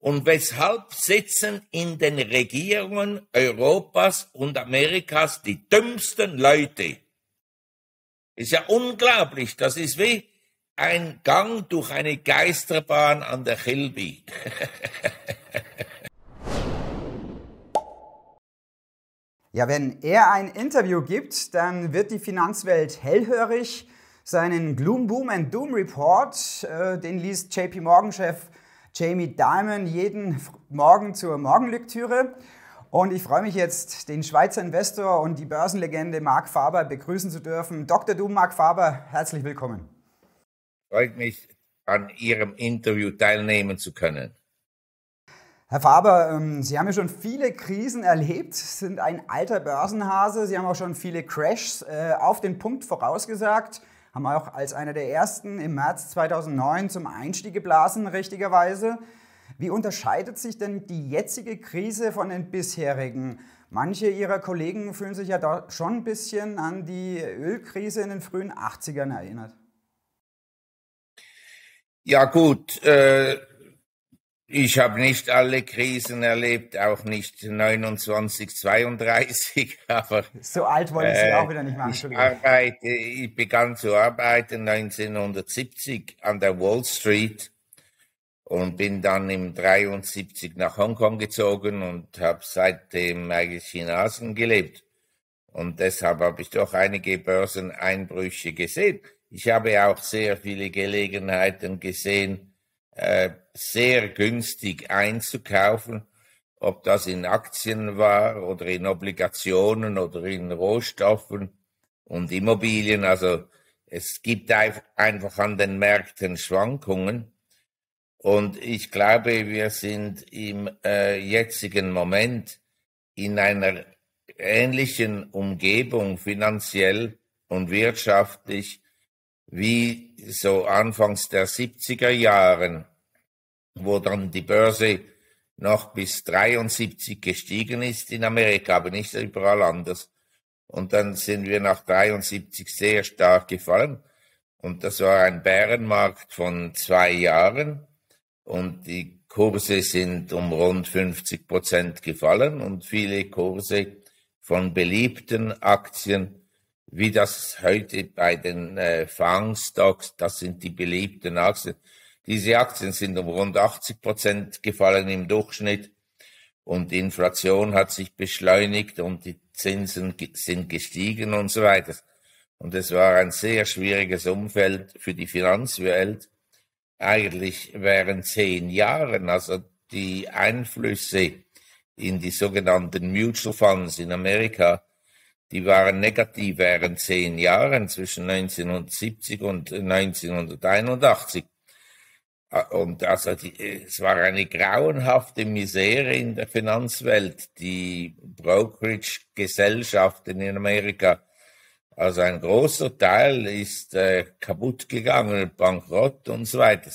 Und weshalb sitzen in den Regierungen Europas und Amerikas die dümmsten Leute? Ist ja unglaublich. Das ist wie ein Gang durch eine Geisterbahn an der Kilby. Ja, wenn er ein Interview gibt, dann wird die Finanzwelt hellhörig. Seinen Gloom, Boom and Doom Report, den liest JP Morgan-Chef Jamie Dimon jeden Morgen zur Morgenlektüre. Und ich freue mich jetzt, den Schweizer Investor und die Börsenlegende Marc Faber begrüßen zu dürfen. Dr. Doom, Marc Faber, herzlich willkommen. Freut mich, an Ihrem Interview teilnehmen zu können. Herr Faber, Sie haben ja schon viele Krisen erlebt, sind ein alter Börsenhase. Sie haben auch schon viele Crashs auf den Punkt vorausgesagt, haben auch als einer der ersten im März 2009 zum Einstieg geblasen, richtigerweise. Wie unterscheidet sich denn die jetzige Krise von den bisherigen? Manche Ihrer Kollegen fühlen sich ja da schon ein bisschen an die Ölkrise in den frühen 80ern erinnert. Ja gut, ich habe nicht alle Krisen erlebt, auch nicht 29, 32, aber so alt wollte ich Sie auch wieder nicht machen. Ich begann zu arbeiten 1970 an der Wall Street und bin dann im 73 nach Hongkong gezogen und habe seitdem eigentlich in Asien gelebt. Und deshalb habe ich doch einige Börseneinbrüche gesehen. Ich habe auch sehr viele Gelegenheiten gesehen, sehr günstig einzukaufen, ob das in Aktien war oder in Obligationen oder in Rohstoffen und Immobilien. Also es gibt einfach an den Märkten Schwankungen. Und ich glaube, wir sind im jetzigen Moment in einer ähnlichen Umgebung finanziell und wirtschaftlich wie so anfangs der 70er Jahren, wo dann die Börse noch bis 73 gestiegen ist in Amerika, aber nicht überall anders. Und dann sind wir nach 73 sehr stark gefallen. Und das war ein Bärenmarkt von 2 Jahren. Und die Kurse sind um rund 50% gefallen und viele Kurse von beliebten Aktien, wie das heute bei den FANG-Stocks, das sind die beliebten Aktien. Diese Aktien sind um rund 80% gefallen im Durchschnitt und die Inflation hat sich beschleunigt und die Zinsen sind gestiegen und so weiter. Und es war ein sehr schwieriges Umfeld für die Finanzwelt. Eigentlich während 10 Jahren, also die Einflüsse in die sogenannten Mutual Funds in Amerika, die waren negativ während 10 Jahren zwischen 1970 und 1981. Und also es war eine grauenhafte Misere in der Finanzwelt, die Brokerage-Gesellschaften in Amerika. Also ein großer Teil ist kaputt gegangen, bankrott und so weiter.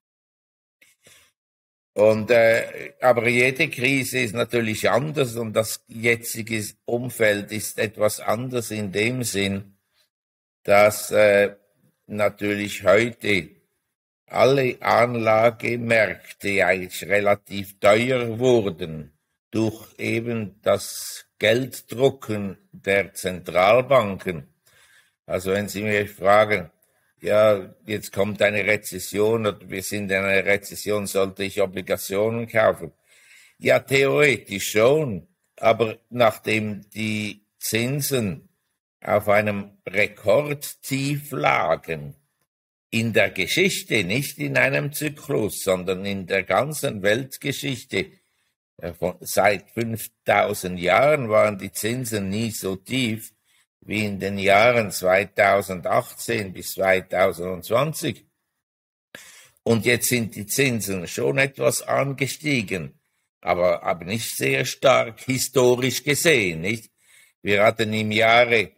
Und aber jede Krise ist natürlich anders und das jetzige Umfeld ist etwas anders in dem Sinn, dass natürlich heute alle Anlagemärkte eigentlich relativ teuer wurden durch eben das Gelddrucken der Zentralbanken. Also wenn Sie mich fragen, ja, jetzt kommt eine Rezession oder wir sind in einer Rezession, sollte ich Obligationen kaufen? Ja, theoretisch schon, aber nachdem die Zinsen auf einem Rekordtief lagen, in der Geschichte, nicht in einem Zyklus, sondern in der ganzen Weltgeschichte, seit 5000 Jahren waren die Zinsen nie so tief wie in den Jahren 2018 bis 2020. Und jetzt sind die Zinsen schon etwas angestiegen, aber nicht sehr stark historisch gesehen, nicht? Wir hatten im Jahre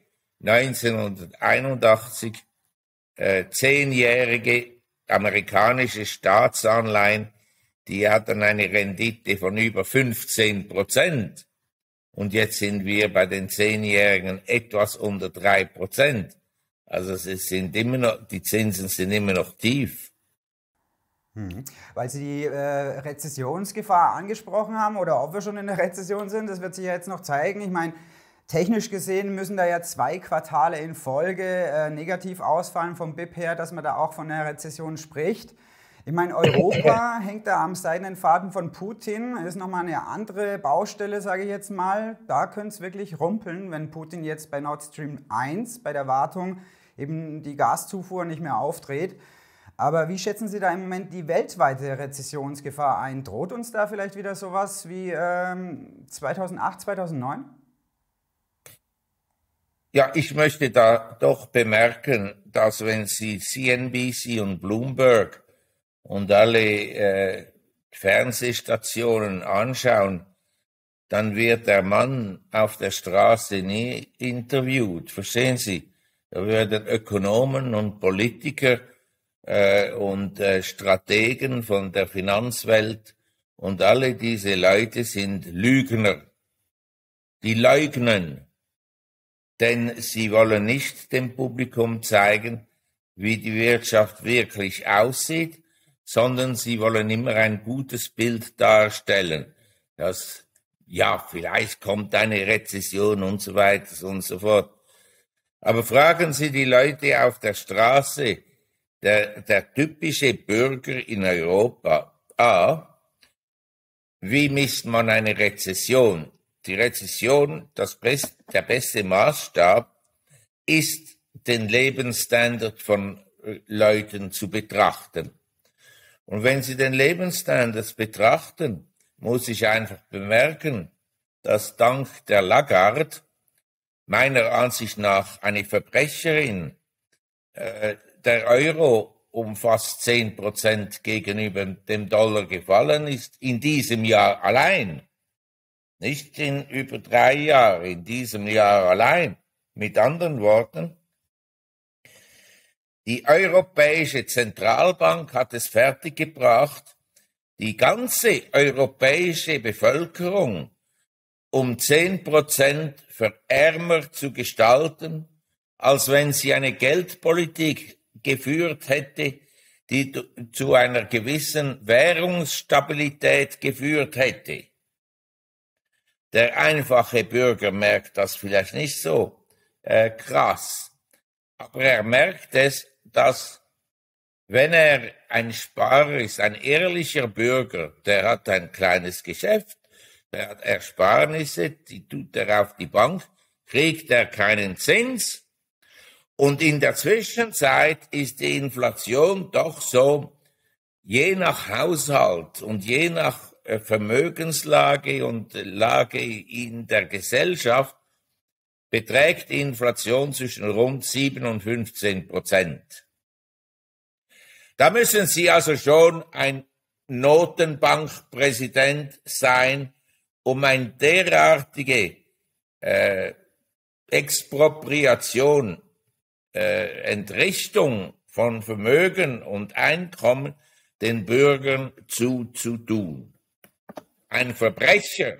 1981 10-jährige amerikanische Staatsanleihen, die hatten eine Rendite von über 15%. Und jetzt sind wir bei den 10-Jährigen etwas unter 3%. Also die Zinsen sind immer noch tief. Weil Sie die Rezessionsgefahr angesprochen haben oder ob wir schon in der Rezession sind, das wird sich ja jetzt noch zeigen. Ich meine, technisch gesehen müssen da ja 2 Quartale in Folge negativ ausfallen vom BIP her, dass man da auch von einer Rezession spricht. Ich meine, Europa hängt da am seidenen Faden von Putin, ist nochmal eine andere Baustelle, sage ich jetzt mal. Da könnte es wirklich rumpeln, wenn Putin jetzt bei Nord Stream 1 bei der Wartung eben die Gaszufuhr nicht mehr aufdreht. Aber wie schätzen Sie da im Moment die weltweite Rezessionsgefahr ein? Droht uns da vielleicht wieder sowas wie 2008, 2009? Ja, ich möchte da doch bemerken, dass wenn Sie CNBC und Bloomberg und alle Fernsehstationen anschauen, dann wird der Mann auf der Straße nie interviewt. Verstehen Sie? Da werden Ökonomen und Politiker und Strategen von der Finanzwelt und alle diese Leute sind Lügner. Die leugnen, denn sie wollen nicht dem Publikum zeigen, wie die Wirtschaft wirklich aussieht, sondern sie wollen immer ein gutes Bild darstellen, dass ja, vielleicht kommt eine Rezession und so weiter und so fort. Aber fragen Sie die Leute auf der Straße, der typische Bürger in Europa, wie misst man eine Rezession? Die Rezession, der beste Maßstab, ist, den Lebensstandard von Leuten zu betrachten. Und wenn Sie den Lebensstandard betrachten, muss ich einfach bemerken, dass dank der Lagarde, meiner Ansicht nach eine Verbrecherin, der Euro um fast 10% gegenüber dem Dollar gefallen ist, in diesem Jahr allein. Nicht in über 3 Jahren, in diesem Jahr allein. Mit anderen Worten, die Europäische Zentralbank hat es fertiggebracht, die ganze europäische Bevölkerung um 10% verärmer zu gestalten, als wenn sie eine Geldpolitik geführt hätte, die zu einer gewissen Währungsstabilität geführt hätte. Der einfache Bürger merkt das vielleicht nicht so krass, aber er merkt es, dass wenn er ein Sparer ist, ein ehrlicher Bürger, der hat ein kleines Geschäft, der hat Ersparnisse, die tut er auf die Bank, kriegt er keinen Zins und in der Zwischenzeit ist die Inflation doch so, je nach Haushalt und je nach Vermögenslage und Lage in der Gesellschaft beträgt die Inflation zwischen rund 7 und 15%. Da müssen Sie also schon ein Notenbankpräsident sein, um eine derartige Expropriation, Entrichtung von Vermögen und Einkommen den Bürgern zuzutun. Ein Verbrecher.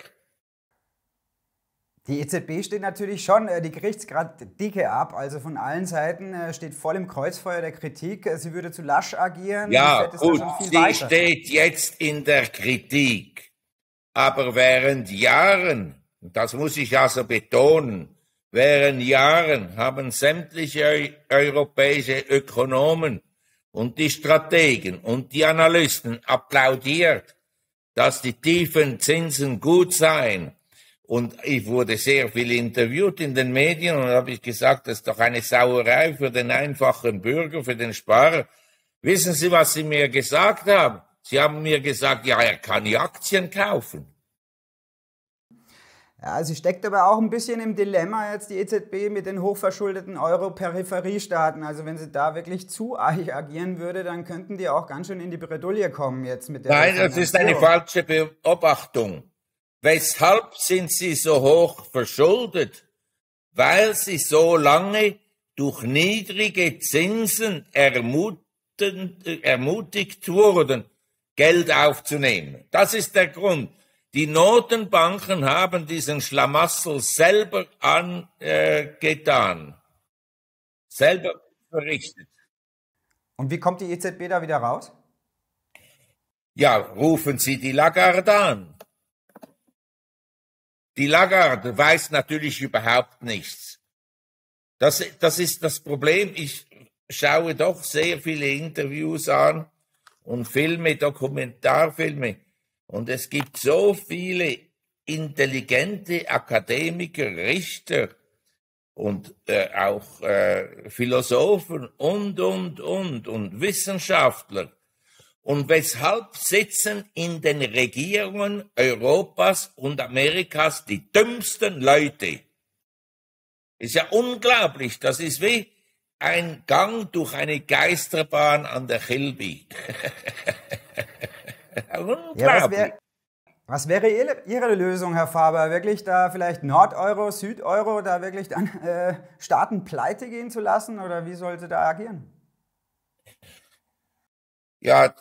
Die EZB steht natürlich schon, die kriegt es gerade dicke ab, also von allen Seiten steht voll im Kreuzfeuer der Kritik. Sie würde zu lasch agieren. Ja, gut, sie steht jetzt in der Kritik, aber während Jahren, das muss ich also betonen, während Jahren haben sämtliche europäische Ökonomen und die Strategen und die Analysten applaudiert, dass die tiefen Zinsen gut seien. Und ich wurde sehr viel interviewt in den Medien und habe ich gesagt, das ist doch eine Sauerei für den einfachen Bürger, für den Sparer. Wissen Sie, was Sie mir gesagt haben? Sie haben mir gesagt, ja, er kann die Aktien kaufen. Ja, sie steckt aber auch ein bisschen im Dilemma jetzt die EZB mit den hochverschuldeten Euro-Peripheriestaaten. Also wenn sie da wirklich zu arg agieren würde, dann könnten die auch ganz schön in die Bredouille kommen jetzt mit der Nein, das ist eine falsche Beobachtung. Weshalb sind sie so hoch verschuldet? Weil sie so lange durch niedrige Zinsen ermutigt wurden, Geld aufzunehmen. Das ist der Grund. Die Notenbanken haben diesen Schlamassel selber angetan, selber verrichtet. Und wie kommt die EZB da wieder raus? Ja, rufen Sie die Lagarde an. Die Lagarde weiß natürlich überhaupt nichts. Das ist das Problem. Ich schaue doch sehr viele Interviews an und Filme, Dokumentarfilme. Und es gibt so viele intelligente Akademiker, Richter und auch Philosophen und Wissenschaftler. Und weshalb sitzen in den Regierungen Europas und Amerikas die dümmsten Leute? Ist ja unglaublich. Das ist wie ein Gang durch eine Geisterbahn an der Kilby. Unglaublich. Ja, was wäre Ihre Lösung, Herr Faber? Wirklich da vielleicht Nordeuro, Südeuro, da wirklich dann Staaten pleite gehen zu lassen? Oder wie sollte da agieren? Ja,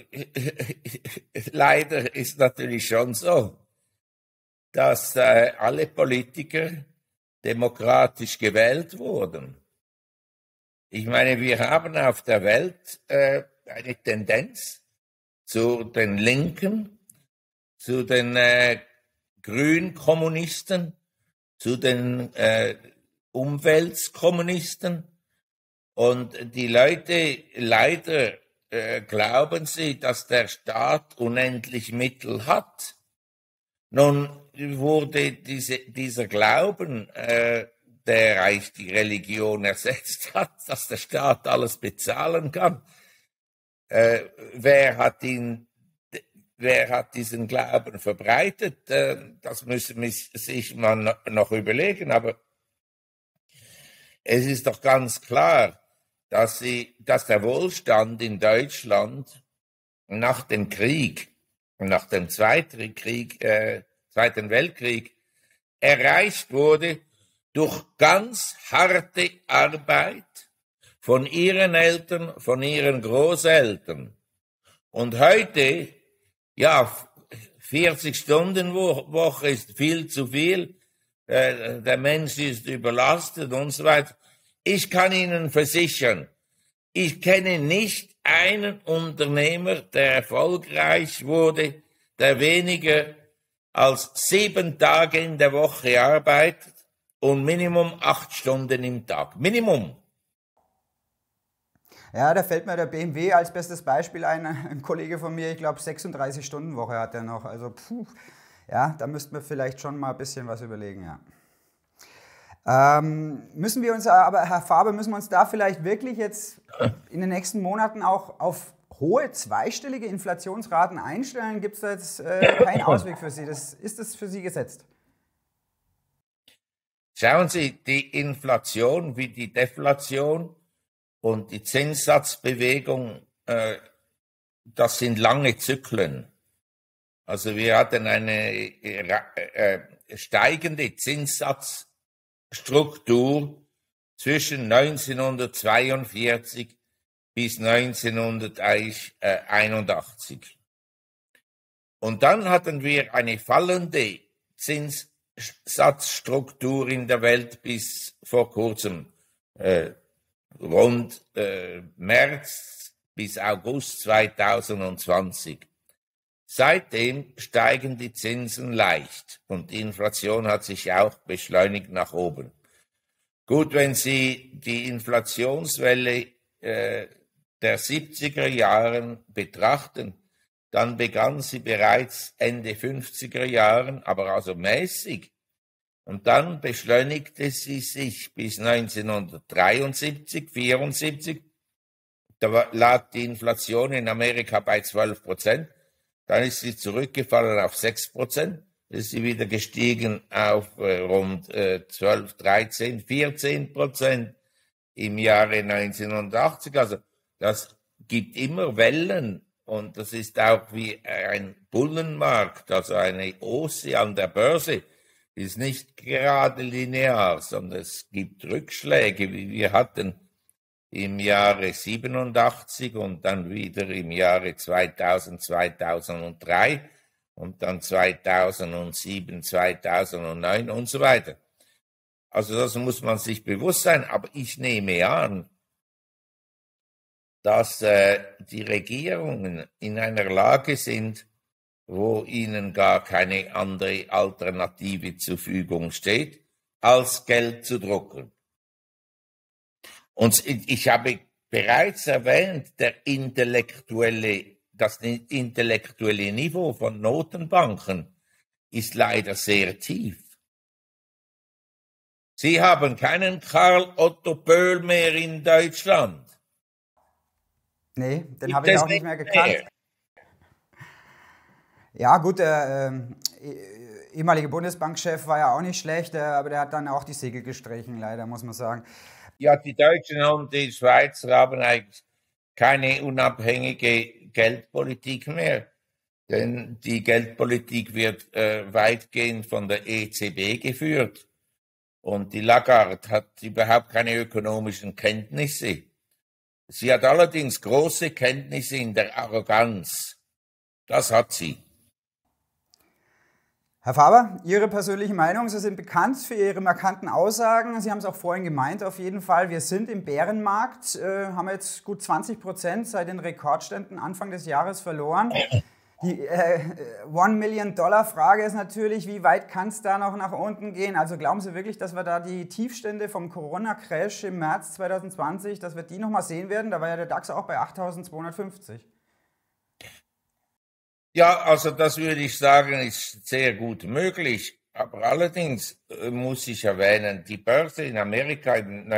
leider ist natürlich schon so, dass alle Politiker demokratisch gewählt wurden. Ich meine, wir haben auf der Welt eine Tendenz zu den Linken, zu den Grünkommunisten, zu den Umweltkommunisten. Und die Leute leider glauben sie, dass der Staat unendlich Mittel hat. Nun wurde dieser Glauben, der eigentlich die Religion ersetzt hat, dass der Staat alles bezahlen kann. Wer hat diesen Glauben verbreitet? Das müssen wir sich mal noch überlegen. Aber es ist doch ganz klar, dass der Wohlstand in Deutschland nach dem Krieg, nach dem Zweiten Weltkrieg, erreicht wurde durch ganz harte Arbeit von ihren Eltern, von ihren Großeltern. Und heute, ja, 40-Stunden-Woche ist viel zu viel, der Mensch ist überlastet und so weiter. Ich kann Ihnen versichern, ich kenne nicht einen Unternehmer, der erfolgreich wurde, der weniger als 7 Tage in der Woche arbeitet und Minimum 8 Stunden im Tag. Minimum. Ja, da fällt mir der BMW als bestes Beispiel ein. Ein Kollege von mir, ich glaube 36-Stunden-Woche hat er noch. Also ja, da müssten wir vielleicht schon mal ein bisschen was überlegen, ja. Müssen wir uns aber, Herr Faber, müssen wir uns da vielleicht wirklich jetzt in den nächsten Monaten auch auf hohe zweistellige Inflationsraten einstellen? Gibt es da jetzt keinen Ausweg für Sie? Ist das für Sie gesetzt? Schauen Sie, die Inflation wie die Deflation und die Zinssatzbewegung, das sind lange Zyklen. Also wir hatten eine steigende Zinssatzstruktur zwischen 1942 bis 1981. Und dann hatten wir eine fallende Zinssatzstruktur in der Welt bis vor kurzem, rund März bis August 2020. Seitdem steigen die Zinsen leicht und die Inflation hat sich auch beschleunigt nach oben. Gut, wenn Sie die Inflationswelle der 70er Jahren betrachten, dann begann sie bereits Ende 50er Jahren, aber also mäßig. Und dann beschleunigte sie sich bis 1973, 74. Da lag die Inflation in Amerika bei 12%. Dann ist sie zurückgefallen auf 6%. Ist sie wieder gestiegen auf rund 12, 13, 14% im Jahre 1980. Also das gibt immer Wellen und das ist auch wie ein Bullenmarkt, also eine Hausse an der Börse. Ist nicht gerade linear, sondern es gibt Rückschläge, wie wir hatten im Jahre 87 und dann wieder im Jahre 2000, 2003 und dann 2007, 2009 und so weiter. Also das muss man sich bewusst sein, aber ich nehme an, dass die Regierungen in einer Lage sind, wo ihnen gar keine andere Alternative zur Verfügung steht, als Geld zu drucken. Und ich habe bereits erwähnt, das intellektuelle Niveau von Notenbanken ist leider sehr tief. Sie haben keinen Karl Otto Böll mehr in Deutschland. Nee, den habe ich auch nicht mehr gekannt. Ja, gut, der ehemalige Bundesbankchef war ja auch nicht schlecht, aber der hat dann auch die Segel gestrichen, leider, muss man sagen. Ja, die Deutschen und die Schweizer haben eigentlich keine unabhängige Geldpolitik mehr. Denn die Geldpolitik wird weitgehend von der EZB geführt. Und die Lagarde hat überhaupt keine ökonomischen Kenntnisse. Sie hat allerdings große Kenntnisse in der Arroganz. Das hat sie. Herr Faber, Ihre persönliche Meinung, Sie sind bekannt für Ihre markanten Aussagen. Sie haben es auch vorhin gemeint, auf jeden Fall. Wir sind im Bärenmarkt, haben jetzt gut 20% seit den Rekordständen Anfang des Jahres verloren. Die $1-Million-Frage ist natürlich, wie weit kann es da noch nach unten gehen? Also glauben Sie wirklich, dass wir da die Tiefstände vom Corona-Crash im März 2020, dass wir die nochmal sehen werden? Da war ja der DAX auch bei 8.250. Ja, also das würde ich sagen, ist sehr gut möglich. Aber allerdings muss ich erwähnen, die Börse in Amerika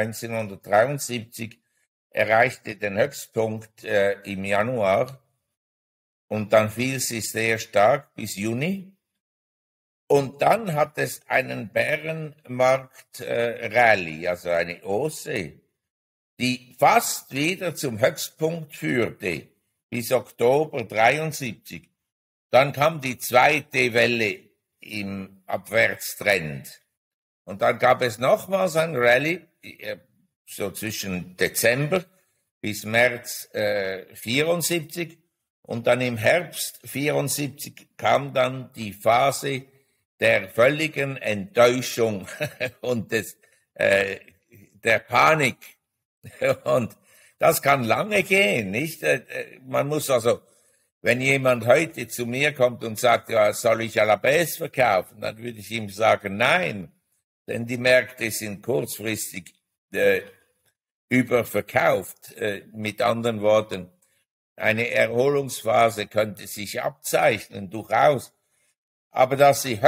1973 erreichte den Höchstpunkt im Januar und dann fiel sie sehr stark bis Juni. Und dann hat es einen Bärenmarkt-Rallye, also eine Hausse, die fast wieder zum Höchstpunkt führte bis Oktober 73. Dann kam die zweite Welle im Abwärtstrend. Und dann gab es nochmals ein Rallye, so zwischen Dezember bis März 74. Und dann im Herbst 74 kam dann die Phase der völligen Enttäuschung und der Panik. Und das kann lange gehen, nicht? Man muss also, wenn jemand heute zu mir kommt und sagt, ja, soll ich à la baisse verkaufen, dann würde ich ihm sagen, nein, denn die Märkte sind kurzfristig überverkauft. Mit anderen Worten, eine Erholungsphase könnte sich abzeichnen, durchaus. Aber dass sie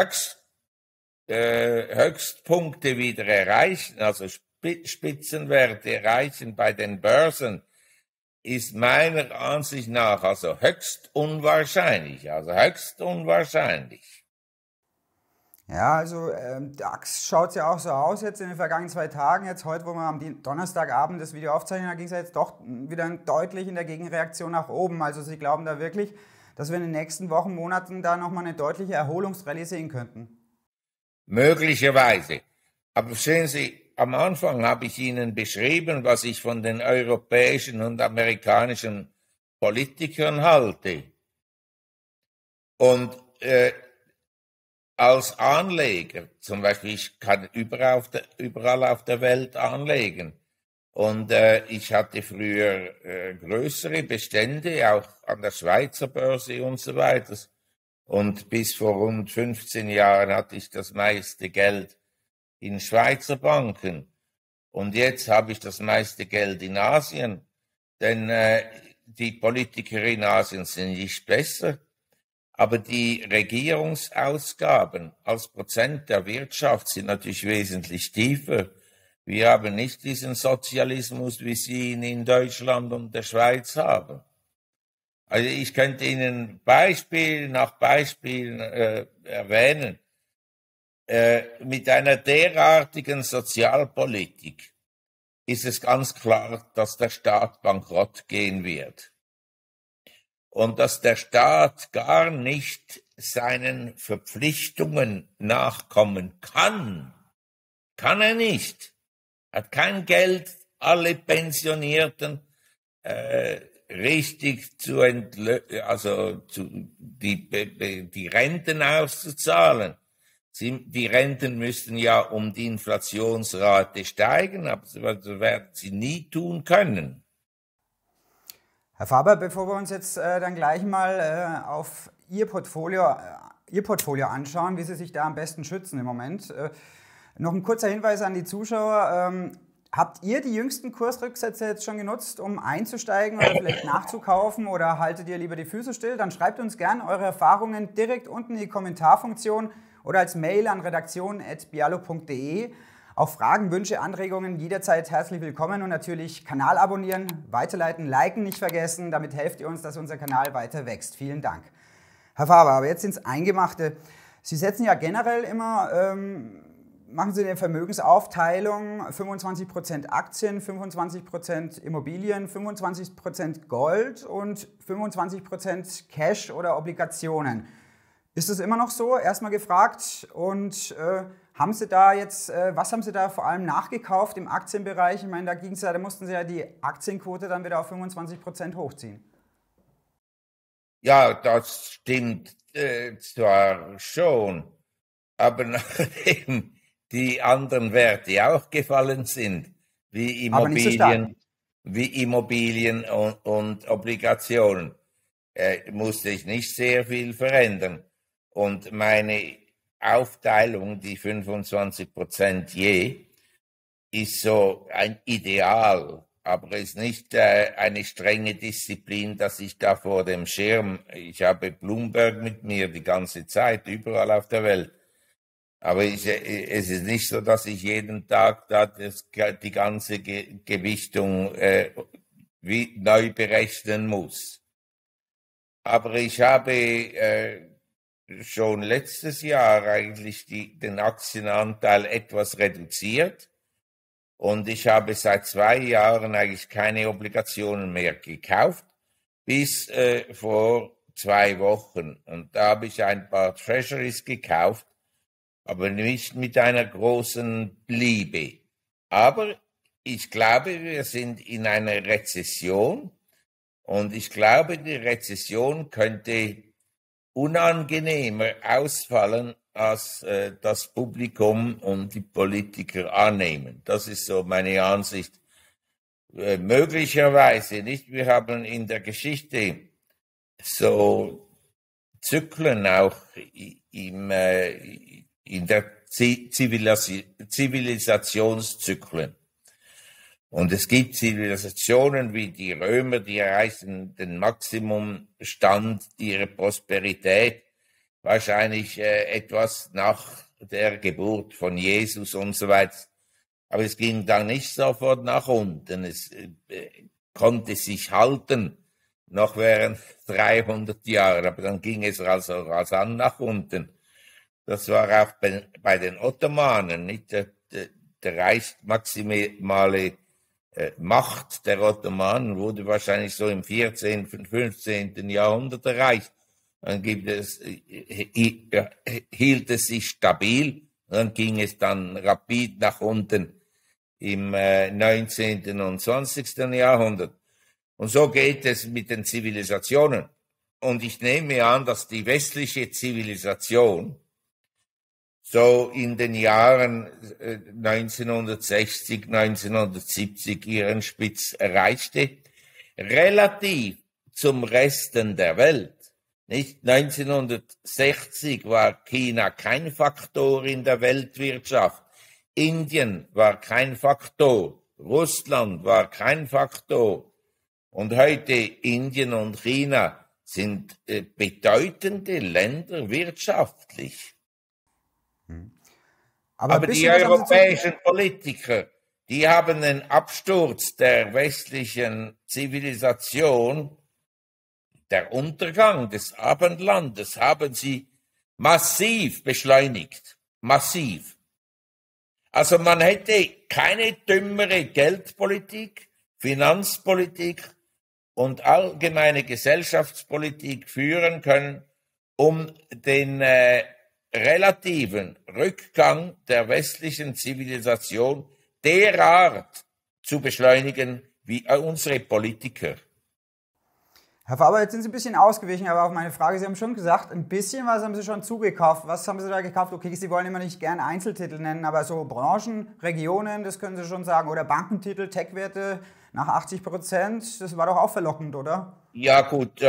Höchstpunkte wieder erreichen, also Spitzenwerte erreichen bei den Börsen, ist meiner Ansicht nach also höchst unwahrscheinlich. Ja, also DAX schaut ja auch so aus jetzt in den vergangenen 2 Tagen. Jetzt heute, wo wir am Donnerstagabend das Video aufzeichnen, da ging es ja jetzt doch wieder deutlich in der Gegenreaktion nach oben. Also Sie glauben da wirklich, dass wir in den nächsten Wochen, Monaten da nochmal eine deutliche Erholungsrallye sehen könnten? Möglicherweise. Aber sehen Sie, am Anfang habe ich Ihnen beschrieben, was ich von den europäischen und amerikanischen Politikern halte. Und als Anleger, zum Beispiel, ich kann überall auf der Welt anlegen. Und ich hatte früher größere Bestände, auch an der Schweizer Börse und so weiter. Und bis vor rund 15 Jahren hatte ich das meiste Geld in Schweizer Banken. Und jetzt habe ich das meiste Geld in Asien. Denn die Politiker in Asien sind nicht besser. Aber die Regierungsausgaben als Prozent der Wirtschaft sind natürlich wesentlich tiefer. Wir haben nicht diesen Sozialismus, wie Sie ihn in Deutschland und der Schweiz haben. Also ich könnte Ihnen Beispiel nach Beispiel erwähnen. Mit einer derartigen Sozialpolitik ist es ganz klar, dass der Staat bankrott gehen wird. Und dass der Staat gar nicht seinen Verpflichtungen nachkommen kann. Kann er nicht. Hat kein Geld, alle Pensionierten richtig die Renten auszuzahlen. Die Renten müssten ja um die Inflationsrate steigen, aber das werden sie nie tun können. Herr Faber, bevor wir uns jetzt dann gleich mal auf Ihr Portfolio anschauen, wie Sie sich da am besten schützen im Moment, noch ein kurzer Hinweis an die Zuschauer. Habt ihr die jüngsten Kursrücksätze jetzt schon genutzt, um einzusteigen oder vielleicht nachzukaufen, oder haltet ihr lieber die Füße still? Dann schreibt uns gerne eure Erfahrungen direkt unten in die Kommentarfunktion oder als Mail an redaktion@bialo.de. Auch Fragen, Wünsche, Anregungen jederzeit herzlich willkommen, und natürlich Kanal abonnieren, weiterleiten, liken nicht vergessen. Damit helft ihr uns, dass unser Kanal weiter wächst. Vielen Dank. Herr Faber, aber jetzt ins Eingemachte. Sie setzen ja generell immer, machen Sie eine Vermögensaufteilung, 25% Aktien, 25% Immobilien, 25% Gold und 25% Cash oder Obligationen. Ist es immer noch so? Erstmal gefragt. Und haben Sie da jetzt, was haben Sie da vor allem nachgekauft im Aktienbereich? Ich meine, da mussten Sie ja die Aktienquote dann wieder auf 25% hochziehen. Ja, das stimmt zwar schon, aber nachdem die anderen Werte auch gefallen sind, wie Immobilien und Obligationen, musste ich nicht sehr viel verändern. Und meine Aufteilung, die 25% je, ist so ein Ideal, aber ist nicht eine strenge Disziplin, dass ich da vor dem Schirm, ich habe Bloomberg mit mir die ganze Zeit, überall auf der Welt. Aber es ist nicht so, dass ich jeden Tag da die ganze Gewichtung neu berechnen muss. Aber ich habe schon letztes Jahr eigentlich den Aktienanteil etwas reduziert, und ich habe seit 2 Jahren eigentlich keine Obligationen mehr gekauft, bis vor 2 Wochen. Und da habe ich ein paar Treasuries gekauft, aber nicht mit einer großen Liebe. Aber ich glaube, wir sind in einer Rezession, und ich glaube, die Rezession könnte unangenehmer ausfallen, als das Publikum und die Politiker annehmen. Das ist so meine Ansicht. Möglicherweise nicht. Wir haben in der Geschichte so Zyklen auch in der Zivilisationszyklen. Und es gibt Zivilisationen wie die Römer, die erreichen den Maximumstand ihrer Prosperität wahrscheinlich etwas nach der Geburt von Jesus und so weiter. Aber es ging dann nicht sofort nach unten. Es konnte sich halten, noch während 300 Jahren, aber dann ging es also rasant nach unten. Das war auch bei den Ottomanen, nicht der maximale Macht der Ottomanen wurde wahrscheinlich so im 14., 15. Jahrhundert erreicht. Dann hielt es sich stabil, dann ging es dann rapid nach unten im 19. und 20. Jahrhundert. Und so geht es mit den Zivilisationen. Und ich nehme an, dass die westliche Zivilisation so in den Jahren 1960, 1970 ihren Spitz erreichte, relativ zum Resten der Welt. Nicht? 1960 war China kein Faktor in der Weltwirtschaft. Indien war kein Faktor. Russland war kein Faktor. Und heute Indien und China sind bedeutende Länder wirtschaftlich. Aber die europäischen Politiker, die haben den Absturz der westlichen Zivilisation, der Untergang des Abendlandes, haben sie massiv beschleunigt. Massiv. Also man hätte keine dümmere Geldpolitik, Finanzpolitik und allgemeine Gesellschaftspolitik führen können, um den relativen Rückgang der westlichen Zivilisation derart zu beschleunigen wie unsere Politiker. Herr Faber, jetzt sind Sie ein bisschen ausgewichen, aber auf meine Frage, Sie haben schon gesagt, ein bisschen was haben Sie schon zugekauft. Was haben Sie da gekauft? Okay, Sie wollen immer nicht gern Einzeltitel nennen, aber so Branchen, Regionen, das können Sie schon sagen, oder Bankentitel, Tech-Werte, nach 80%, das war doch auch verlockend, oder? Ja gut,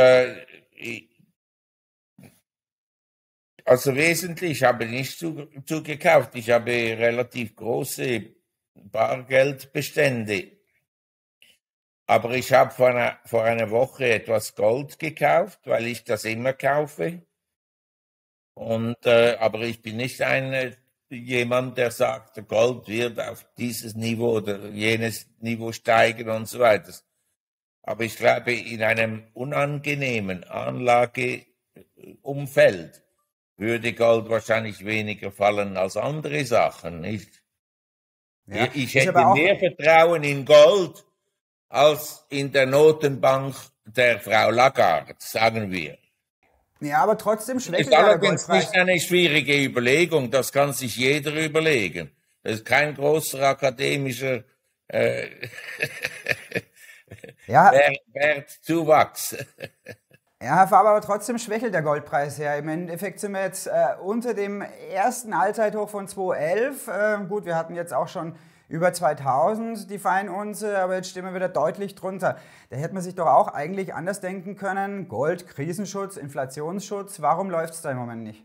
also wesentlich habe ich nicht zugekauft. Ich habe relativ große Bargeldbestände. Aber ich habe vor einer Woche etwas Gold gekauft, weil ich das immer kaufe. Aber ich bin nicht jemand, der sagt, Gold wird auf dieses Niveau oder jenes Niveau steigen und so weiter. Aber ich glaube, in einem unangenehmen Anlageumfeld würde Gold wahrscheinlich weniger fallen als andere Sachen, nicht? Ja, Ich ist hätte aber auch, mehr Vertrauen in Gold als in der Notenbank der Frau Lagarde, sagen wir. ja, aber trotzdem Das ist schwächelt ja der allerdings nicht Goldpreis. eine schwierige Überlegung, das kann sich jeder überlegen. Das ist kein großer akademischer äh, Ja, Wertzuwachs. ja, Herr Faber, aber trotzdem schwächelt der Goldpreis ja. Im Endeffekt sind wir jetzt unter dem ersten Allzeithoch von 2011. Gut, wir hatten jetzt auch schon über 2000 die Feinunze, aber jetzt stehen wir wieder deutlich drunter. Da hätte man sich doch auch eigentlich anders denken können. Gold, Krisenschutz, Inflationsschutz. Warum läuft es da im Moment nicht?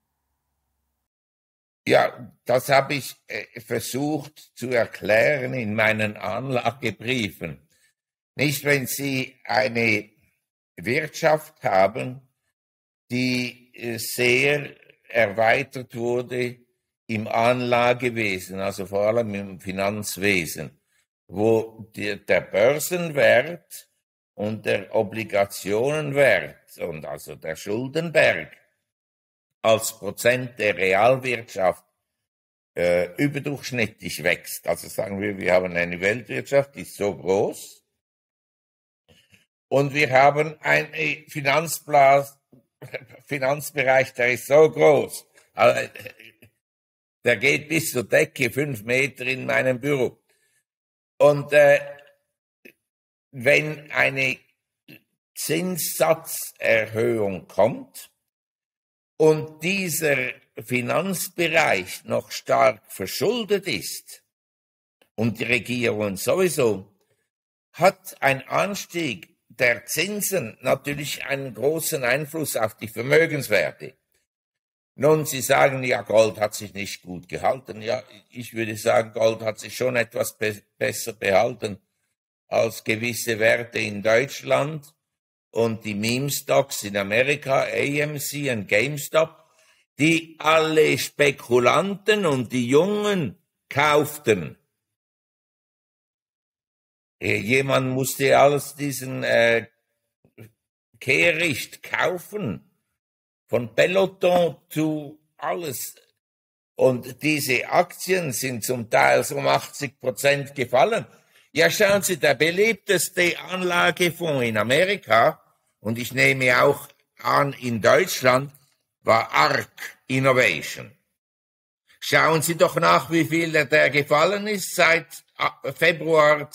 Ja, das habe ich versucht zu erklären in meinen Anlagebriefen. Nicht, wenn Sie eine Wirtschaft haben, die sehr erweitert wurde im Anlagewesen, also vor allem im Finanzwesen, wo der Börsenwert und der Obligationenwert und also der Schuldenberg als Prozent der Realwirtschaft überdurchschnittlich wächst. Also sagen wir haben eine Weltwirtschaft, die ist so groß und wir haben einen Finanzbereich, der ist so groß. Also, der geht bis zur Decke, 5 Meter in meinem Büro. Und wenn eine Zinssatzerhöhung kommt und dieser Finanzbereich noch stark verschuldet ist und die Regierung sowieso, hat ein Anstieg der Zinsen natürlich einen großen Einfluss auf die Vermögenswerte. Nun, Sie sagen, ja, Gold hat sich nicht gut gehalten. Ja, ich würde sagen, Gold hat sich schon etwas besser behalten als gewisse Werte in Deutschland und die Meme-Stocks in Amerika, AMC und GameStop, die alle Spekulanten und die Jungen kauften. Jemand musste alles diesen Kehricht kaufen. Von Peloton zu alles. Und diese Aktien sind zum Teil so um 80% gefallen. Ja, schauen Sie, der beliebteste Anlagefonds in Amerika, und ich nehme auch an in Deutschland, war ARK Innovation. Schauen Sie doch nach, wie viel der gefallen ist seit Februar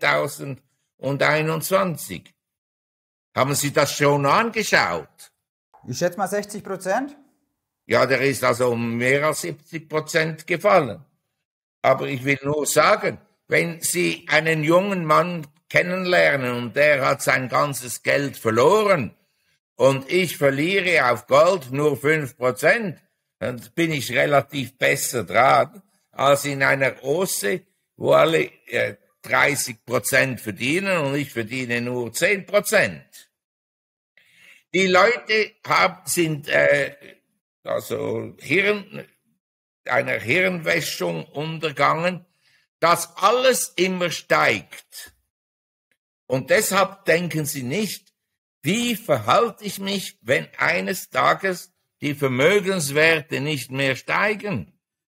2021. Haben Sie das schon angeschaut? Ich schätze mal 60%. Ja, der ist also um mehr als 70% gefallen. Aber ich will nur sagen, wenn Sie einen jungen Mann kennenlernen und der hat sein ganzes Geld verloren und ich verliere auf Gold nur 5%, dann bin ich relativ besser dran als in einer Osse, wo alle 30% verdienen und ich verdiene nur 10%. Die Leute sind also einer Hirnwäschung untergangen, dass alles immer steigt. Und deshalb denken sie nicht, wie verhalte ich mich, wenn eines Tages die Vermögenswerte nicht mehr steigen?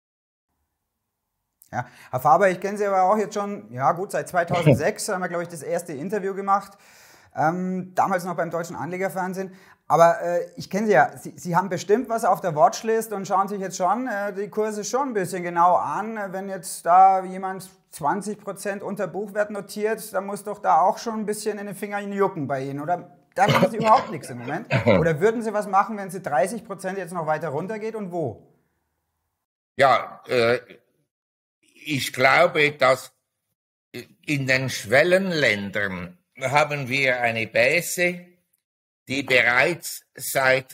Ja, Herr Faber, ich kenne Sie aber auch jetzt schon, ja gut, seit 2006 haben wir, glaube ich, das erste Interview gemacht. Damals noch beim Deutschen Anlegerfernsehen. Aber ich kenne Sie ja, Sie haben bestimmt was auf der Watchlist und schauen sich jetzt schon die Kurse schon ein bisschen genau an. Wenn jetzt da jemand 20% unter Buchwert notiert, dann muss doch da auch schon ein bisschen in den Fingern jucken bei Ihnen. Oder da machen Sie überhaupt nichts im Moment? Oder würden Sie was machen, wenn Sie 30% jetzt noch weiter runtergeht und wo? Ja, ich glaube, dass in den Schwellenländern haben wir eine Base, die bereits seit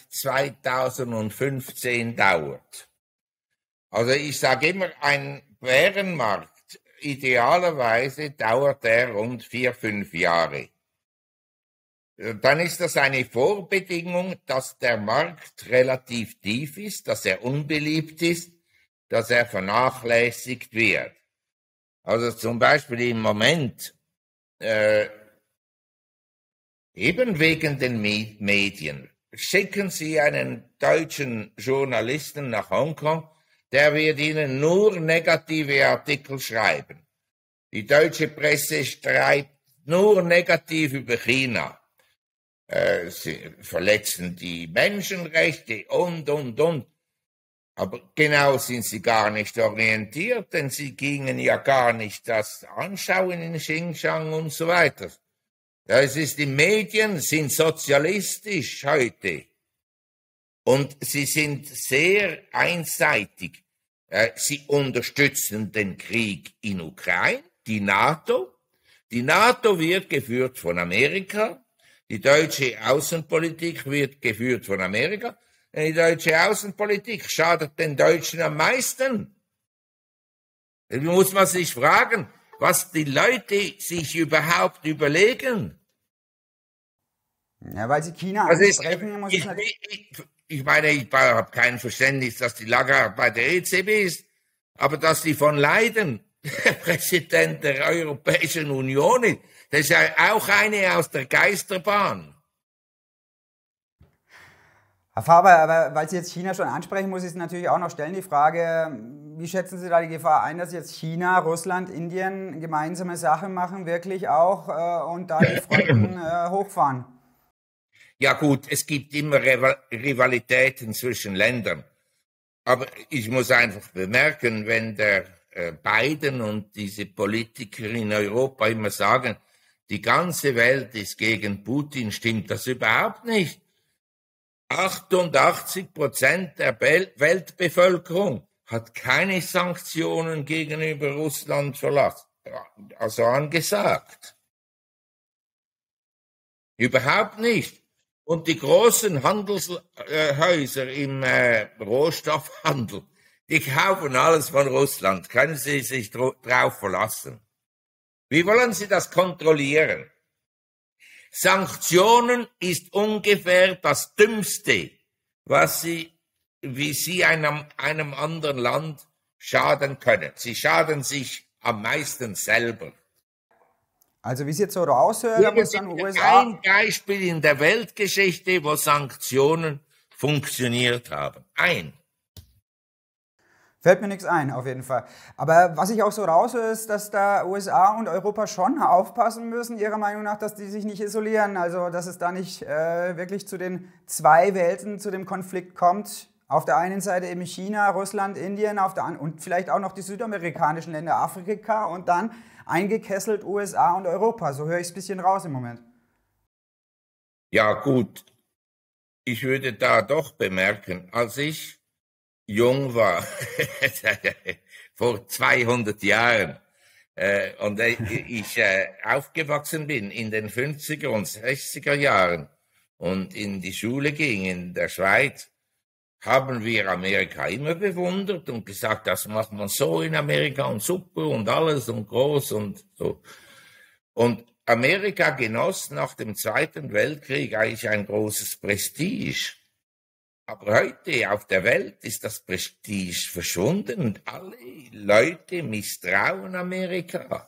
2015 dauert. Also ich sage immer, ein Bärenmarkt, idealerweise dauert der rund 4-5 Jahre. Dann ist das eine Vorbedingung, dass der Markt relativ tief ist, dass er unbeliebt ist, dass er vernachlässigt wird. Also zum Beispiel im Moment, eben wegen den Medien, schicken Sie einen deutschen Journalisten nach Hongkong, der wird Ihnen nur negative Artikel schreiben. Die deutsche Presse schreibt nur negativ über China. Sie verletzen die Menschenrechte und. Aber genau sind sie gar nicht orientiert, denn sie gingen ja gar nicht das anschauen in Xinjiang und so weiter. Das ist, die Medien sind sozialistisch heute und sie sind sehr einseitig. Sie unterstützen den Krieg in Ukraine, die NATO. Die NATO wird geführt von Amerika. Die deutsche Außenpolitik wird geführt von Amerika. Die deutsche Außenpolitik schadet den Deutschen am meisten. Da muss man sich fragen, was die Leute sich überhaupt überlegen. Ja, weil sie China ansprechen, muss ich ich meine, ich habe kein Verständnis, dass die Lagarde bei der EZB ist, aber dass die von Leyen der Präsident der Europäischen Union ist, das ist ja auch eine aus der Geisterbahn. Herr Faber, aber weil Sie jetzt China schon ansprechen, muss ich es natürlich auch noch stellen, die Frage, wie schätzen Sie da die Gefahr ein, dass jetzt China, Russland, Indien gemeinsame Sache machen, wirklich auch, und da die Fronten hochfahren? Ja gut, es gibt immer Rivalitäten zwischen Ländern. Aber ich muss einfach bemerken, wenn der Biden und diese Politiker in Europa immer sagen, die ganze Welt ist gegen Putin, stimmt das überhaupt nicht. 88% der Weltbevölkerung hat keine Sanktionen gegenüber Russland also angesagt. Überhaupt nicht. Und die großen Handelshäuser im Rohstoffhandel, die kaufen alles von Russland. Können Sie sich drauf verlassen? Wie wollen Sie das kontrollieren? Sanktionen ist ungefähr das Dümmste, wie Sie einem anderen Land schaden können. Sie schaden sich am meisten selber. Also wie es jetzt so raushört, da muss dann USA... Ein Beispiel in der Weltgeschichte, wo Sanktionen funktioniert haben. Fällt mir nichts ein, auf jeden Fall. Aber was ich auch so raushöre, ist, dass da USA und Europa schon aufpassen müssen, Ihrer Meinung nach, dass die sich nicht isolieren. Also, dass es da nicht wirklich zu den zwei Welten, zu dem Konflikt kommt. Auf der einen Seite eben China, Russland, Indien, und vielleicht auch noch die südamerikanischen Länder, Afrika und dann eingekesselt USA und Europa. So höre ich es ein bisschen raus im Moment. Ja gut, ich würde da doch bemerken, als ich jung war, vor 200 Jahren, und ich aufgewachsen bin in den 50er und 60er Jahren und in die Schule ging in der Schweiz, haben wir Amerika immer bewundert und gesagt, das macht man so in Amerika und super und alles und groß und so. Und Amerika genoss nach dem Zweiten Weltkrieg eigentlich ein großes Prestige. Aber heute auf der Welt ist das Prestige verschwunden und alle Leute misstrauen Amerika.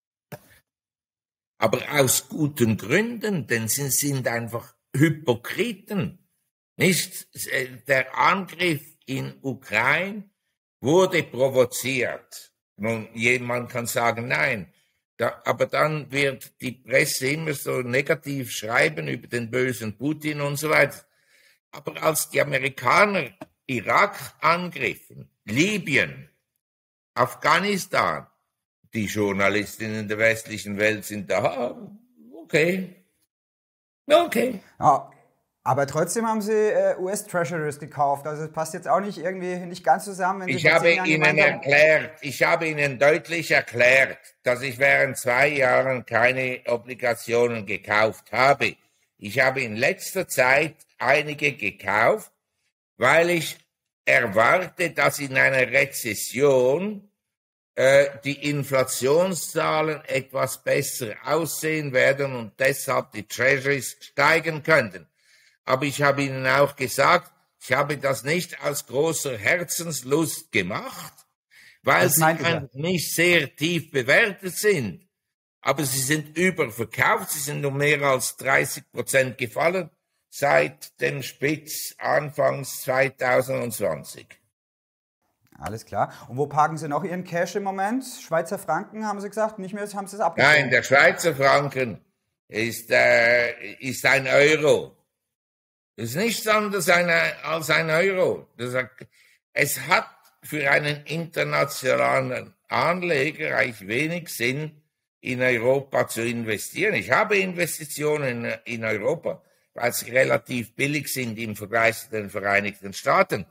Aber aus guten Gründen, denn sie sind einfach Hypokriten. Nicht? Der Angriff in Ukraine wurde provoziert. Nun, jemand kann sagen, nein. Aber dann wird die Presse immer so negativ schreiben über den bösen Putin und so weiter. Aber als die Amerikaner Irak angriffen, Libyen, Afghanistan, die Journalistinnen der westlichen Welt sind da, okay. Ja, Aber trotzdem haben Sie US-Treasuries gekauft. Also es passt jetzt auch nicht irgendwie nicht ganz zusammen, wenn Sie Ich vor habe 10 Jahren Ihnen gemeint haben. erklärt, ich habe Ihnen deutlich erklärt, dass ich während 2 Jahren keine Obligationen gekauft habe. Ich habe in letzter Zeit einige gekauft, weil ich erwarte, dass in einer Rezession die Inflationszahlen etwas besser aussehen werden und deshalb die Treasuries steigen könnten. Aber ich habe Ihnen auch gesagt, ich habe das nicht aus großer Herzenslust gemacht, weil Das sie meinte ich ja. nicht sehr tief bewertet sind. Aber sie sind überverkauft, sie sind um mehr als 30% gefallen seit dem Spitz Anfangs 2020. Alles klar. Und wo parken Sie noch Ihren Cash im Moment? Schweizer Franken, haben Sie gesagt? Nicht mehr, haben Sie es abgezogen? Nein, der Schweizer Franken ist ein Euro. Das ist nichts anderes als ein Euro. Es hat für einen internationalen Anleger eigentlich wenig Sinn, in Europa zu investieren. Ich habe Investitionen in Europa, weil sie relativ billig sind im Vergleich zu den Vereinigten Staaten.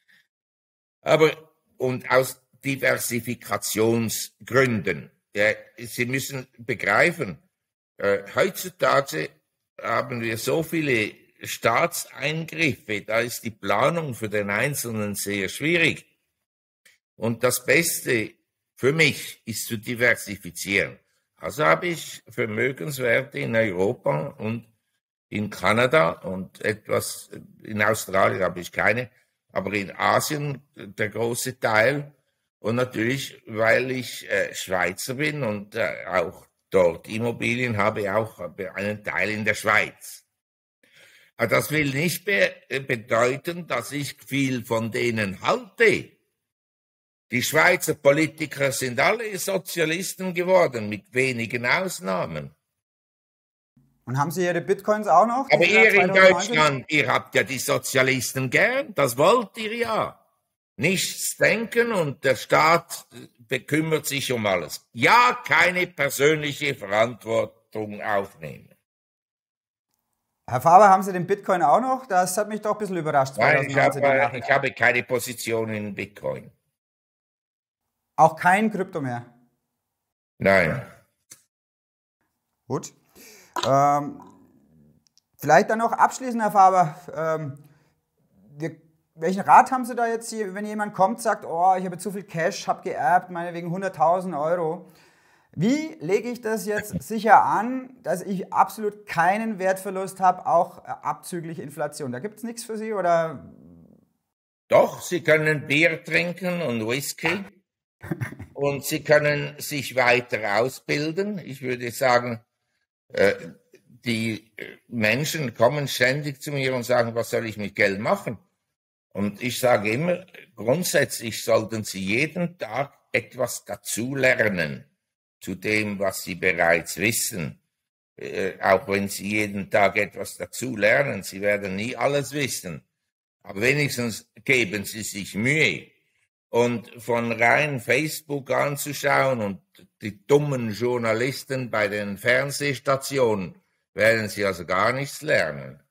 Und aus Diversifikationsgründen. Sie müssen begreifen, heutzutage haben wir so viele Staatseingriffe, da ist die Planung für den Einzelnen sehr schwierig. Und das Beste für mich ist zu diversifizieren. Also habe ich Vermögenswerte in Europa und in Kanada und etwas in Australien habe ich keine, aber in Asien der große Teil. Und natürlich, weil ich Schweizer bin und auch dort Immobilien habe, auch einen Teil in der Schweiz. Aber das will nicht bedeuten, dass ich viel von denen halte. Die Schweizer Politiker sind alle Sozialisten geworden, mit wenigen Ausnahmen. Und haben Sie Ihre Bitcoins auch noch? Aber Die Sie da ihr in 2019 Deutschland, ihr habt ja die Sozialisten gern, das wollt ihr ja. Nichts denken und der Staat bekümmert sich um alles. Ja, keine persönliche Verantwortung aufnehmen. Herr Faber, haben Sie den Bitcoin auch noch? Das hat mich doch ein bisschen überrascht, Nein, 2019 die Nachricht. ich habe keine Position in Bitcoin. Auch kein Krypto mehr. Nein. Gut. Vielleicht dann noch abschließend, Herr Faber. Welchen Rat haben Sie da jetzt hier, wenn jemand kommt, sagt, oh, ich habe zu viel Cash, habe geerbt, meinetwegen 100.000 Euro. Wie lege ich das jetzt sicher an, dass ich absolut keinen Wertverlust habe, auch abzüglich Inflation? Da gibt es nichts für Sie, oder? Doch, Sie können Bier trinken und Whisky und Sie können sich weiter ausbilden. Ich würde sagen, die Menschen kommen ständig zu mir und sagen, was soll ich mit Geld machen? Und ich sage immer, grundsätzlich sollten Sie jeden Tag etwas dazulernen zu dem, was Sie bereits wissen. Auch wenn Sie jeden Tag etwas dazulernen, Sie werden nie alles wissen. Aber wenigstens geben Sie sich Mühe. Und von rein Facebook anzuschauen und die dummen Journalisten bei den Fernsehstationen, werden Sie also gar nichts lernen.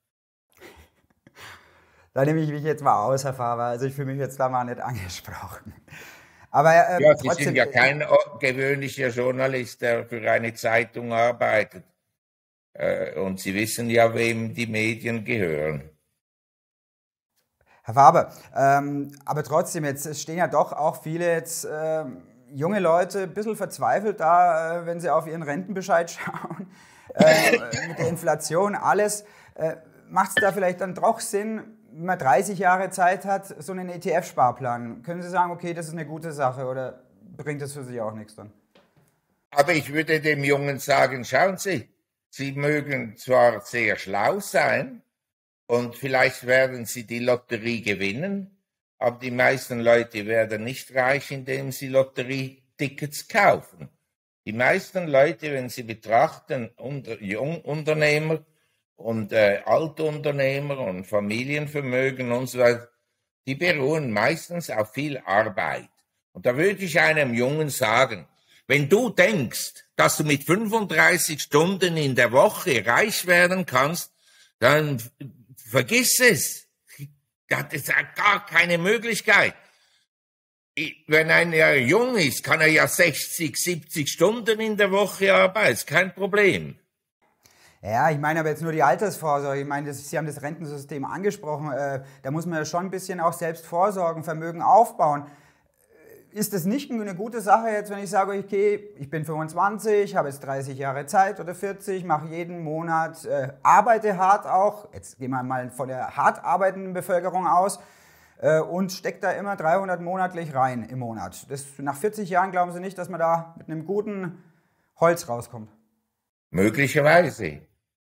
Da nehme ich mich jetzt mal aus, Herr Faber. Also ich fühle mich jetzt da mal nicht angesprochen. Aber Ja, Sie trotzdem, sind ja kein gewöhnlicher Journalist, der für eine Zeitung arbeitet. Und Sie wissen ja, wem die Medien gehören. Herr Faber, aber trotzdem, jetzt stehen ja doch auch viele jetzt junge Leute ein bisschen verzweifelt da, wenn sie auf ihren Rentenbescheid schauen, mit der Inflation, alles. Macht es da vielleicht dann doch Sinn, wenn man 30 Jahre Zeit hat, so einen ETF-Sparplan? Können Sie sagen, okay, das ist eine gute Sache, oder bringt das für Sie auch nichts dann? Aber ich würde dem Jungen sagen, schauen Sie, Sie mögen zwar sehr schlau sein und vielleicht werden Sie die Lotterie gewinnen, aber die meisten Leute werden nicht reich, indem sie Lotterietickets kaufen. Die meisten Leute, wenn sie betrachten, Jungunternehmer und Altunternehmer und Familienvermögen und so weiter, die beruhen meistens auf viel Arbeit. Und da würde ich einem Jungen sagen, wenn du denkst, dass du mit 35 Stunden in der Woche reich werden kannst, dann vergiss es. Das ist gar keine Möglichkeit. Wenn einer jung ist, kann er ja 60, 70 Stunden in der Woche arbeiten, ist kein Problem. Ja, ich meine aber jetzt nur die Altersvorsorge. Ich meine, Sie haben das Rentensystem angesprochen. Da muss man ja schon ein bisschen auch selbst vorsorgen, Vermögen aufbauen. Ist das nicht eine gute Sache jetzt, wenn ich sage, okay, ich bin 25, habe jetzt 30 Jahre Zeit oder 40, mache jeden Monat, arbeite hart auch, jetzt gehen wir mal von der hart arbeitenden Bevölkerung aus, und stecke da immer 300 monatlich rein im Monat. Nach 40 Jahren glauben Sie nicht, dass man da mit einem guten Holz rauskommt? Möglicherweise.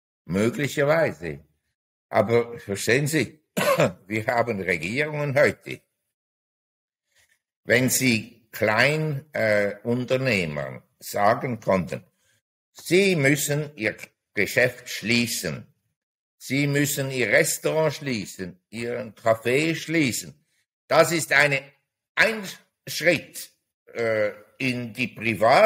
Aber verstehen Sie, wir haben Regierungen heute. Wenn Sie Kleinunternehmern sagen konnten, Sie müssen Ihr Geschäft schließen, Sie müssen Ihr Restaurant schließen, Ihren Café schließen, das ist ein Schritt in die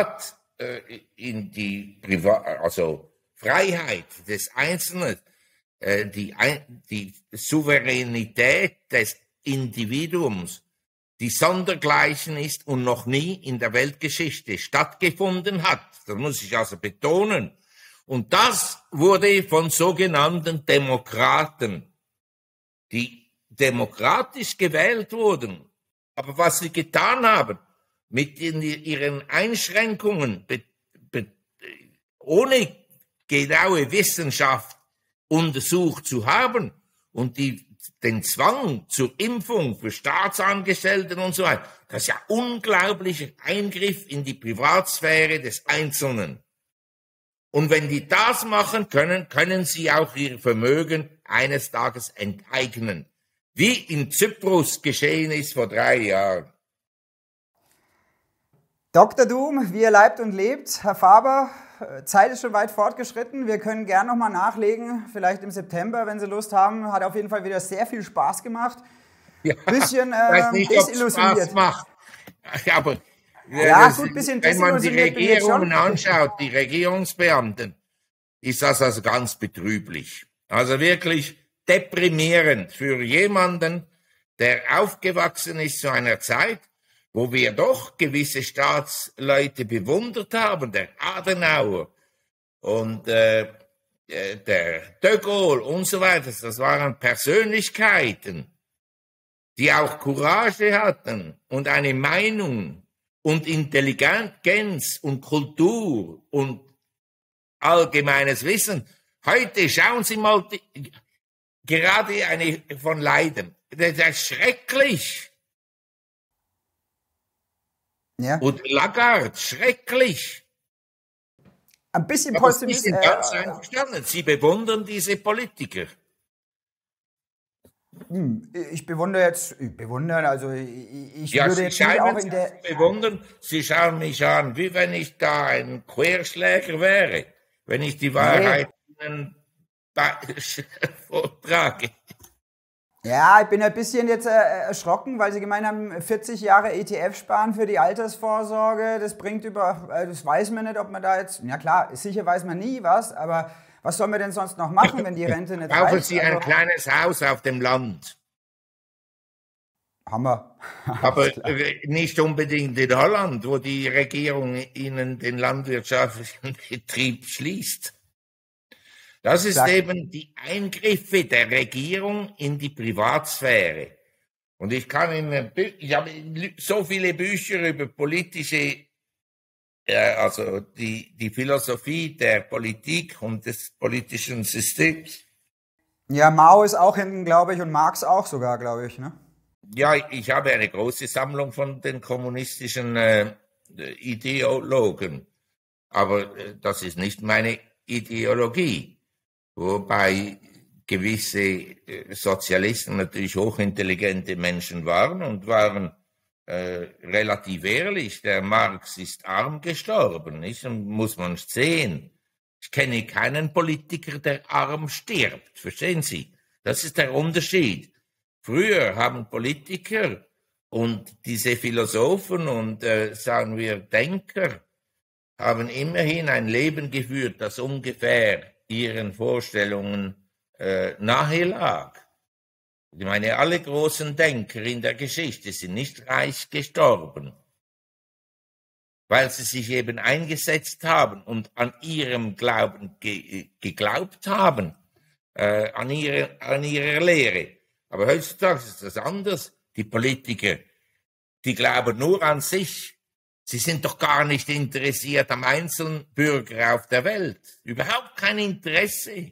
also Freiheit des Einzelnen, die Souveränität des Individuums, die sondergleichen ist und noch nie in der Weltgeschichte stattgefunden hat. Das muss ich also betonen. Und das wurde von sogenannten Demokraten, die demokratisch gewählt wurden. Aber was sie getan haben, mit ihren Einschränkungen, ohne genaue Wissenschaft untersucht zu haben und den Zwang zur Impfung für Staatsangestellten und so weiter, das ist ja unglaublicher Eingriff in die Privatsphäre des Einzelnen. Und wenn die das machen können, können sie auch ihr Vermögen eines Tages enteignen, wie in Zyprus geschehen ist vor 3 Jahren. Dr. Doom, wie er leibt und lebt. Herr Faber, Zeit ist schon weit fortgeschritten. Wir können gerne nochmal nachlegen, vielleicht im September, wenn Sie Lust haben. Hat auf jeden Fall wieder sehr viel Spaß gemacht. Ja, bisschen weiß nicht, desillusioniert. Spaß macht. Aber ja, gut, bisschen wenn man die Regierungen schon anschaut, die Regierungsbeamten, ist das also ganz betrüblich. Also wirklich deprimierend für jemanden, der aufgewachsen ist zu einer Zeit, wo wir doch gewisse Staatsleute bewundert haben, der Adenauer und der de Gaulle und so weiter. Das waren Persönlichkeiten, die auch Courage hatten und eine Meinung und Intelligenz und Kultur und allgemeines Wissen. Heute schauen Sie mal, gerade eine von Leiden. Das ist schrecklich. Ja. Und Lagarde, schrecklich. Ein bisschen Aber Sie Pessimismus. sind ganz einverstanden. Sie bewundern diese Politiker. Ich bewundere also ich Ja, würde Sie jetzt nicht scheinen auch in der... zu bewundern. Sie schauen mich an, wie wenn ich da ein Querschläger wäre, wenn ich die Wahrheit Ihnen vortrage. Ja, ich bin ein bisschen jetzt erschrocken, weil Sie gemeint haben, 40 Jahre ETF sparen für die Altersvorsorge, das bringt das weiß man nicht, ob man da jetzt, ja klar, sicher weiß man nie was, aber was soll man denn sonst noch machen, wenn die Rente nicht reicht? Brauchen Sie ein kleines Haus auf dem Land. Hammer. Aber nicht unbedingt in Holland, wo die Regierung Ihnen den landwirtschaftlichen Betrieb schließt. Das ist eben die Eingriffe der Regierung in die Privatsphäre. Und ich habe so viele Bücher über politische, also die Philosophie der Politik und des politischen Systems. Ja, Mao ist auch hinten, glaube ich, und Marx auch sogar, glaube ich, ne? Ja, ich habe eine große Sammlung von den kommunistischen Ideologen. Aber das ist nicht meine Ideologie. Wobei gewisse Sozialisten natürlich hochintelligente Menschen waren und waren relativ ehrlich. Der Marx ist arm gestorben, nicht? Und muss man sehen. Ich kenne keinen Politiker, der arm stirbt. Verstehen Sie? Das ist der Unterschied. Früher haben Politiker und diese Philosophen und sagen wir Denker haben immerhin ein Leben geführt, das ungefähr ihren Vorstellungen nahe lag. Ich meine, alle großen Denker in der Geschichte sind nicht reich gestorben, weil sie sich eben eingesetzt haben und an ihrem Glauben geglaubt haben, an ihrer Lehre. Aber heutzutage ist das anders. Die Politiker, die glauben nur an sich. Sie sind doch gar nicht interessiert am einzelnen Bürger auf der Welt. Überhaupt kein Interesse.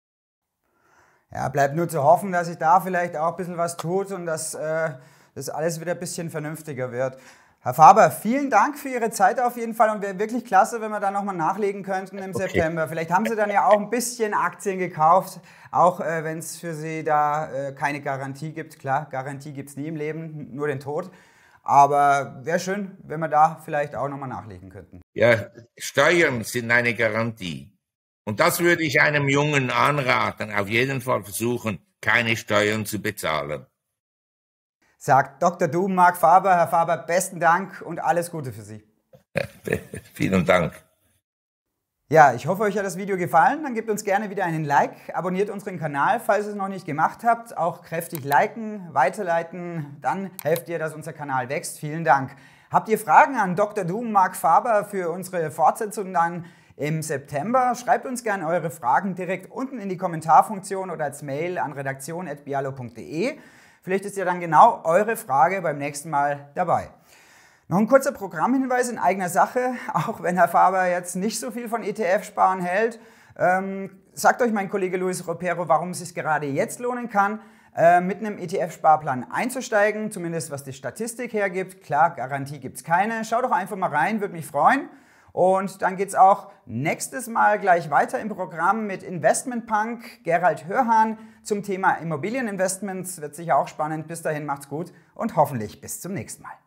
Ja, bleibt nur zu hoffen, dass sich da vielleicht auch ein bisschen was tut und dass das alles wieder ein bisschen vernünftiger wird. Herr Faber, vielen Dank für Ihre Zeit auf jeden Fall und wäre wirklich klasse, wenn wir da nochmal nachlegen könnten im September. Vielleicht haben Sie dann ja auch ein bisschen Aktien gekauft, auch wenn es für Sie da keine Garantie gibt. Klar, Garantie gibt es nie im Leben, nur den Tod. Aber wäre schön, wenn wir da vielleicht auch nochmal nachlegen könnten. Ja, Steuern sind eine Garantie. Und das würde ich einem Jungen anraten, auf jeden Fall versuchen, keine Steuern zu bezahlen. Sagt Dr. Doom, Marc Faber. Herr Faber, besten Dank und alles Gute für Sie. Vielen Dank. Ja, ich hoffe, euch hat das Video gefallen. Dann gebt uns gerne wieder einen Like, abonniert unseren Kanal, falls ihr es noch nicht gemacht habt. Auch kräftig liken, weiterleiten, dann helft ihr, dass unser Kanal wächst. Vielen Dank. Habt ihr Fragen an Dr. Doom, Marc Faber für unsere Fortsetzung dann im September? Schreibt uns gerne eure Fragen direkt unten in die Kommentarfunktion oder als Mail an redaktion@bialo.de. Vielleicht ist ja dann genau eure Frage beim nächsten Mal dabei. Noch ein kurzer Programmhinweis in eigener Sache, auch wenn Herr Faber jetzt nicht so viel von ETF-Sparen hält. Sagt euch mein Kollege Luis Ropero, warum es sich gerade jetzt lohnen kann, mit einem ETF-Sparplan einzusteigen, zumindest was die Statistik hergibt. Klar, Garantie gibt es keine. Schaut doch einfach mal rein, würde mich freuen. Und dann geht es auch nächstes Mal gleich weiter im Programm mit Investmentpunk, Gerald Hörhan zum Thema Immobilieninvestments. Wird sicher auch spannend. Bis dahin macht's gut und hoffentlich bis zum nächsten Mal.